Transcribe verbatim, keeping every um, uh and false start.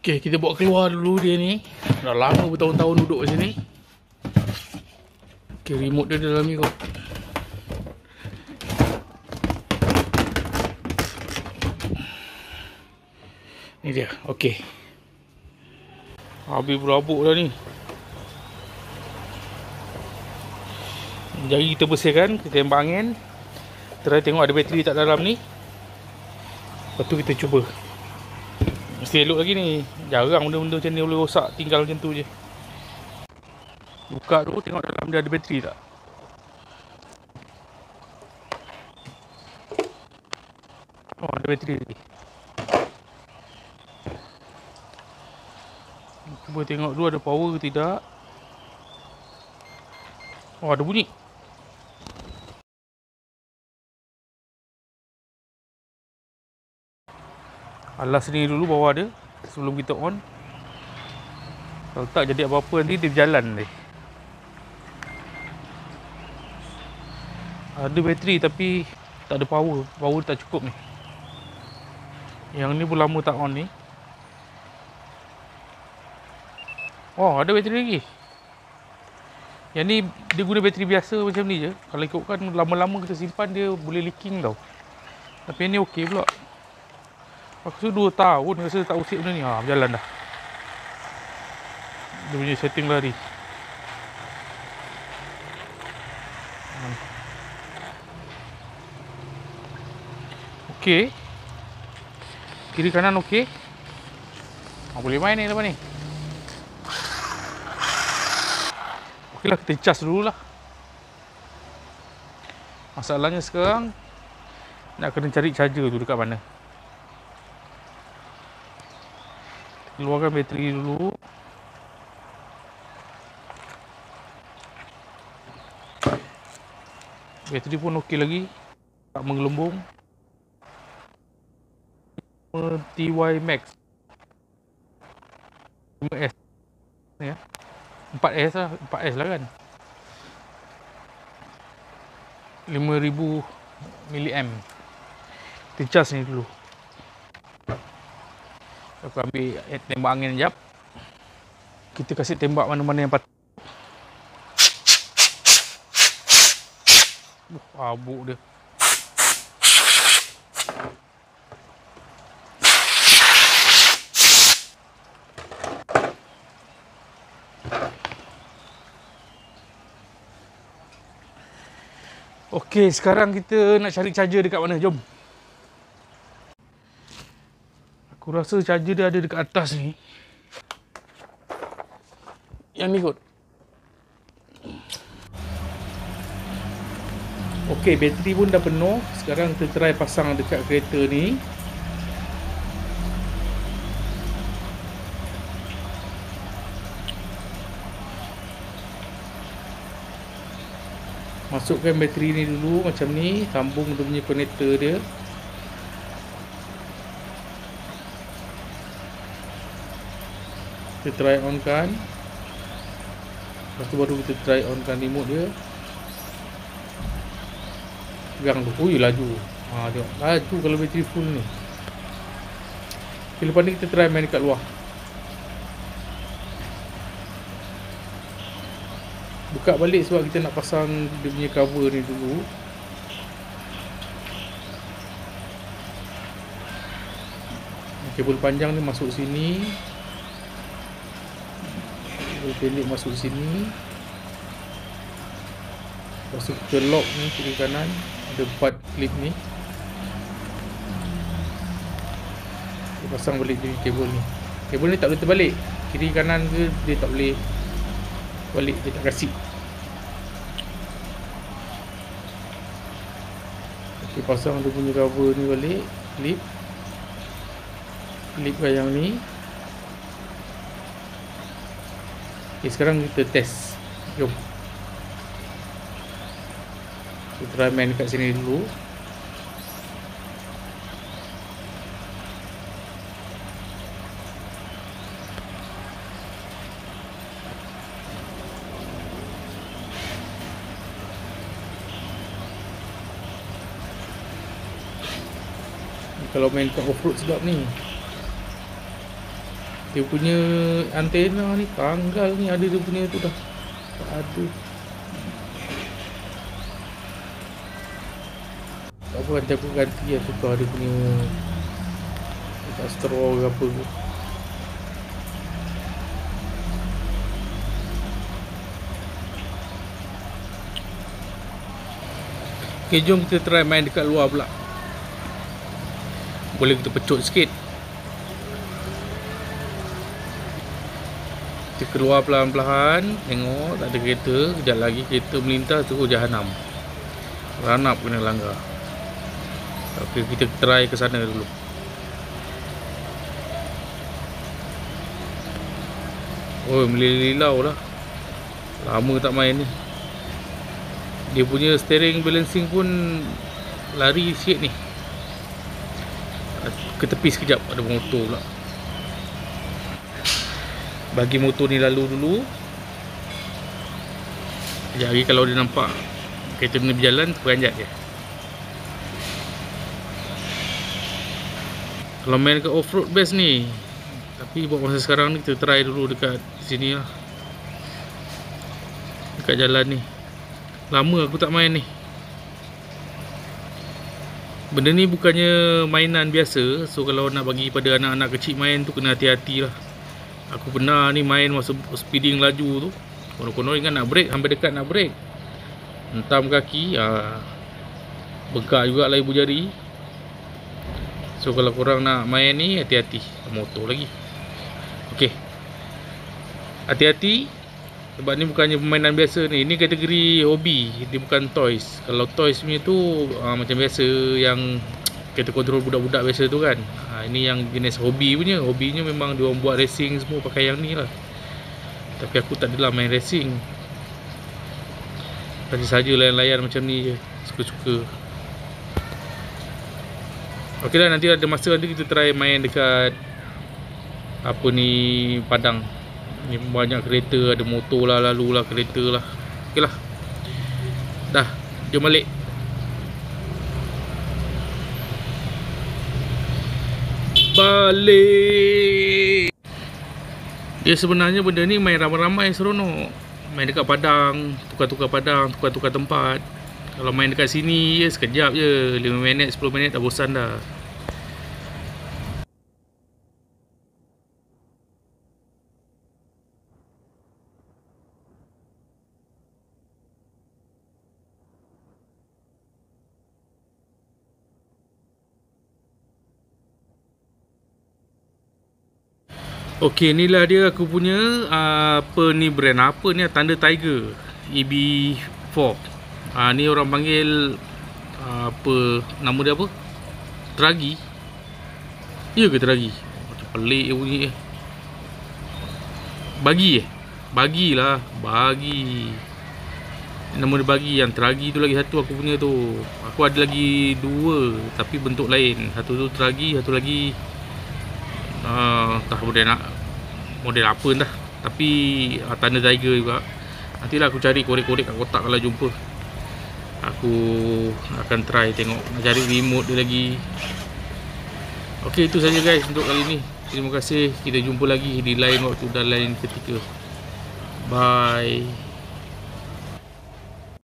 Okay, kita bawa keluar dulu dia ni. Dah lama bertahun-tahun duduk kat sini. Okay, remote dia dalam ni kot. Ni dia, okay. Habis berabuk dah ni. Jari kita bersihkan, kita tembak angin. Try tengok ada bateri tak dalam ni. Lepas tu kita cuba. Mesti elok lagi ni. Jarang benda-benda macam ni boleh rosak. Tinggal macam tu je. Buka tu, tengok dalam dia ada bateri tak. Oh, ada bateri lagi. Cuba tengok dulu ada power ke tidak. Oh, ada bunyi. Alas ni dulu bawah dia sebelum kita on. Kalau tak jadi apa-apa nanti dia berjalan ni. Ada bateri tapi tak ada power. Power tak cukup ni. Yang ni pun lama tak on ni. Oh, ada bateri lagi. Yang ni dia guna bateri biasa macam ni je. Kalau ikutkan lama-lama kita simpan dia boleh leaking tau. Tapi yang ni okey pula. Aku rasa dua tahun rasa tak usik benda ni. Ha, berjalan dah. Dia punya setting lari. Okey. Kiri kanan okey. Ha, boleh main ni lepas ni. Okey lah, kita cas dulu lah. Masalahnya sekarang nak kena cari charger tu dekat mana. Keluarkan bateri dulu. Bateri pun okey lagi. Tak menggelembung. T Y Max lima S ya. empat S lah, empat S lah kan. lima ribu miliampere. Kita cas ni dulu. Aku ambil tembak angin sekejap. Kita kasih tembak mana-mana yang patut. Uh, abuk dia. Okey, sekarang kita nak cari charger dekat mana? Jom. Aku rasa charger dia ada dekat atas ni. Yang ni kot. Okey, bateri pun dah penuh. Sekarang kita try pasang dekat kereta ni. Masukkan bateri ni dulu macam ni. Sambung dia punya konektor dia. Kita try on kan. Lepas tu baru kita try on kan remote dia. Pegang tu. Ui, laju. Ha, tengok. Laju kalau bateri full ni. Okay, lepas ni kita try main dekat luar. Buka balik sebab kita nak pasang dia punya cover ni dulu. Kabel panjang ni masuk sini. Kabel pendek masuk sini. Lepas tu kita lock ni kiri kanan. Ada empat klip ni. Kita pasang balik je kabel ni. Kabel ni tak boleh terbalik. Kiri kanan ke dia tak boleh balik, dia tak kasih. Okay, pasang dia punya cover ni balik. Klip. Klip yang ni. Okay, sekarang kita test. Jom. Kita try main kat sini dulu. Kalau main kat off-road sedap ni. Dia punya antena ni tanggal ni ada dia punya tu dah. Tak ada. Tak apa, nanti aku ganti lah, tukar dia punya tak straw ke apa ke. Okay, jom kita try main dekat luar pula. Boleh kita pecut sikit. Kita keluar perlahan-lahan. Tengok tak ada kereta. Sekejap lagi kereta melintas terus jahanam. Ranap kena langgar. Okay, kita try ke sana dulu. Oh, melilau lah. Lama tak main ni. Dia punya steering balancing pun lari sikit ni. Ke tepi sekejap, ada motor pula. Bagi motor ni lalu dulu. Sekejap lagi kalau dia nampak kereta ni berjalan, peranjat je. Kalau main dekat off-road best ni. Tapi buat masa sekarang ni kita try dulu dekat sini lah. Dekat jalan ni. Lama aku tak main ni. Benda ni bukannya mainan biasa. So kalau nak bagi pada anak-anak kecil main tu kena hati-hati lah. Aku pernah ni main masa speeding laju tu. Konon-konon ingat nak break, hampir dekat nak break, hentam kaki, aa, bengkak juga lah ibu jari. So kalau korang nak main ni hati-hati. Motor lagi. Okey, hati-hati. Sebab ni bukannya permainan biasa ni. Ini kategori hobi. Dia bukan toys. Kalau toys punya tu aa, macam biasa, yang kita kontrol budak-budak biasa tu kan. Ha, ini yang jenis hobi punya. Hobinya memang dia orang buat racing semua pakai yang ni lah. Tapi aku tak adalah main racing. Tadi saja layan-layan macam ni je. Suka-suka. Okey lah, nanti ada masa nanti kita try main dekat apa ni, Padang. Ni banyak kereta, ada motor lah, lalu lah, kereta lah. Okey lah. Dah, jom balik. Balik. Dia sebenarnya benda ni main ramai-ramai seronok. Main dekat Padang, tukar-tukar Padang, tukar-tukar tempat. Kalau main dekat sini je sekejap je, lima minit, sepuluh minit dah bosan dah. Okey, inilah dia aku punya uh, apa ni brand, apa ni, Thunder Tiger E B four. Ah uh, ni orang panggil uh, apa nama dia, apa? Tragi. Ya ke Tragi? Macam pelik bunyi eh. Bagi eh? Bagilah, bagi. Nama dia bagi, yang Tragi tu lagi satu aku punya tu. Aku ada lagi dua tapi bentuk lain. Satu tu Tragi, satu lagi Uh, tak model nak model apa dah, tapi uh, Thunder Tiger juga. Nantilah aku cari korek-korek kat kotak kalau jumpa. Aku akan try tengok, nak cari remote dia lagi. Okey, itu saja guys untuk kali ni. Terima kasih. Kita jumpa lagi di lain waktu dan lain ketika. Bye.